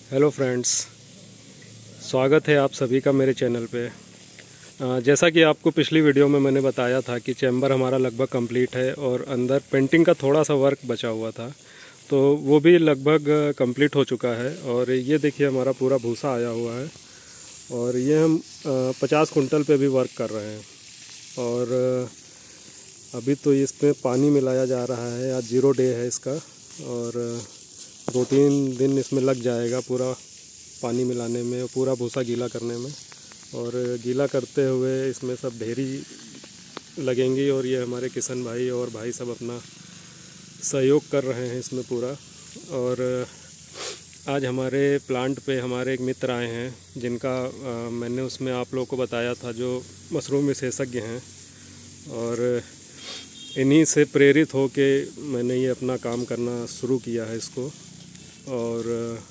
Hello friends, स्वागत है आप सभी का मेरे चैनल पे। जैसा कि आपको पिछली वीडियो में मैंने बताया था कि चैम्बर हमारा लगभग कंप्लीट है और अंदर पेंटिंग का थोड़ा सा वर्क बचा हुआ था, तो वो भी लगभग कंप्लीट हो चुका है। और ये देखिए हमारा पूरा भूसा आया हुआ है और ये हम 50 कुंटल पे भी वर्क कर रहे हैं। और अभी तो इसमें पानी मिलाया जा रहा है, आज 0 डे है इसका, और 2-3 दिन इसमें लग जाएगा पूरा पानी मिलाने में, पूरा भूसा गीला करने में। और गीला करते हुए इसमें सब ढेरी लगेंगी और ये हमारे किशन भाई और भाई सब अपना सहयोग कर रहे हैं इसमें पूरा। और आज हमारे प्लांट पे हमारे एक मित्र आए हैं जिनका मैंने उसमें आप लोगों को बताया था, जो मशरूम विशेषज्ञ हैं, और इन्हीं से प्रेरित हो के मैंने ये अपना काम करना शुरू किया है इसको। और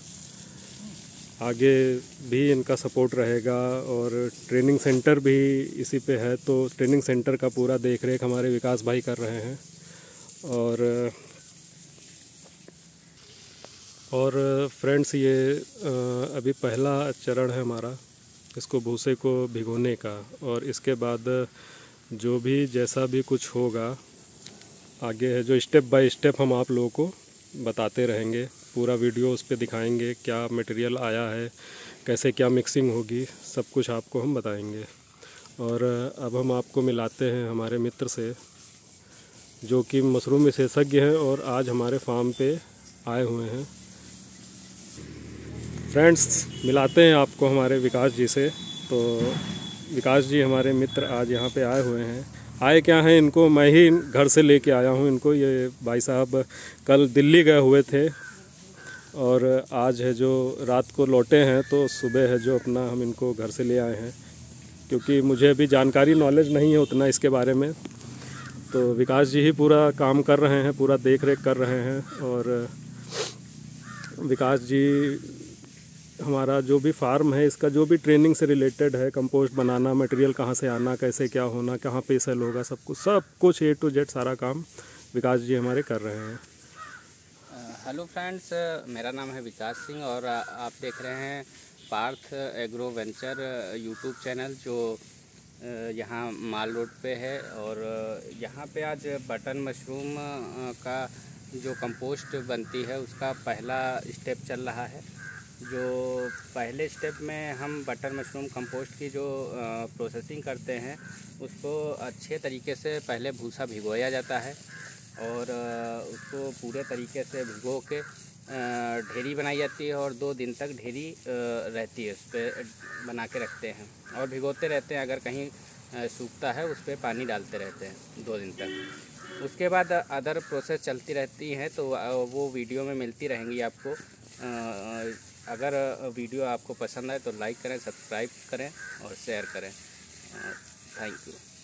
आगे भी इनका सपोर्ट रहेगा। और ट्रेनिंग सेंटर भी इसी पे है, तो ट्रेनिंग सेंटर का पूरा देख रेख हमारे विकास भाई कर रहे हैं। और फ्रेंड्स, ये अभी पहला चरण है हमारा इसको भूसे को भिगोने का, और इसके बाद जो भी जैसा भी कुछ होगा आगे है, जो स्टेप बाय स्टेप हम आप लोगों को बताते रहेंगे। पूरा वीडियो उस पर दिखाएंगे, क्या मटेरियल आया है, कैसे क्या मिक्सिंग होगी, सब कुछ आपको हम बताएंगे। और अब हम आपको मिलाते हैं हमारे मित्र से, जो कि मशरूम विशेषज्ञ हैं और आज हमारे फार्म पे आए हुए हैं। फ्रेंड्स, मिलाते हैं आपको हमारे विकास जी से। तो विकास जी हमारे मित्र आज यहाँ पे आए हुए हैं। आए क्या हैं, इनको मैं ही घर से लेके आया हूँ इनको। ये भाई साहब कल दिल्ली गए हुए थे और आज है जो रात को लौटे हैं, तो सुबह है जो अपना हम इनको घर से ले आए हैं, क्योंकि मुझे अभी जानकारी नॉलेज नहीं है उतना इसके बारे में। तो विकास जी ही पूरा काम कर रहे हैं, पूरा देख रेख कर रहे हैं। और विकास जी हमारा जो भी फार्म है, इसका जो भी ट्रेनिंग से रिलेटेड है, कंपोस्ट बनाना, मटेरियल कहाँ से आना, कैसे क्या होना, कहाँ पे सेल होगा, सब कुछ A to Z सारा काम विकास जी हमारे कर रहे हैं। हेलो फ्रेंड्स, मेरा नाम है विकास सिंह और आप देख रहे हैं Parth agro venture YouTube channel, जो यहाँ माल रोड पे है। और यहाँ पे आज बटन मशरूम का जो कंपोस्ट बनती है उसका पहला स्टेप चल रहा है। जो पहले स्टेप में हम बटर मशरूम कंपोस्ट की जो प्रोसेसिंग करते हैं, उसको अच्छे तरीके से पहले भूसा भिगोया जाता है और उसको पूरे तरीके से भिगो के ढेरी बनाई जाती है और 2 दिन तक ढेरी रहती है, उस पर बना के रखते हैं और भिगोते रहते हैं। अगर कहीं सूखता है उस पर पानी डालते रहते हैं 2 दिन तक। उसके बाद अदर प्रोसेस चलती रहती हैं, तो वो वीडियो में मिलती रहेंगी आपको। अगर वीडियो आपको पसंद आए तो लाइक करें, सब्सक्राइब करें और शेयर करें। Thank you.